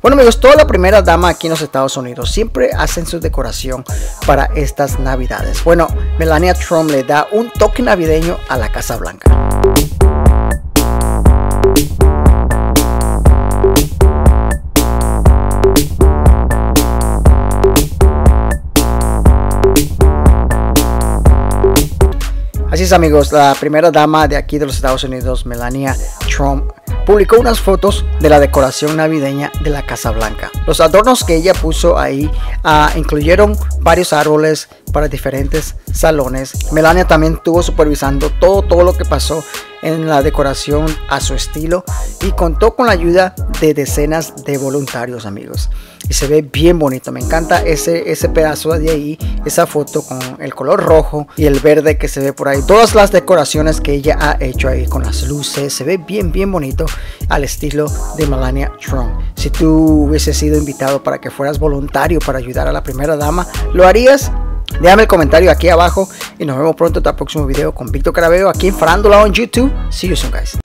Bueno amigos, toda la primera dama aquí en los Estados Unidos siempre hacen su decoración para estas navidades. Bueno, Melania Trump le da un toque navideño a la Casa Blanca. Así es amigos, la primera dama de aquí de los Estados Unidos, Melania Trump, publicó unas fotos de la decoración navideña de la Casa Blanca. Los adornos que ella puso ahí incluyeron varios árboles para diferentes salones. Melania también estuvo supervisando todo lo que pasó en la decoración a su estilo y contó con la ayuda de decenas de voluntarios amigos. Y se ve bien bonito, me encanta ese pedazo de ahí, esa foto con el color rojo y el verde que se ve por ahí. Todas las decoraciones que ella ha hecho ahí con las luces, se ve bien bonito al estilo de Melania Trump. Si tú hubieses sido invitado para que fueras voluntario para ayudar a la primera dama, ¿lo harías? Déjame el comentario aquí abajo y nos vemos pronto en el próximo video con Víctor Caraballo aquí en Farándula en YouTube. See you soon guys.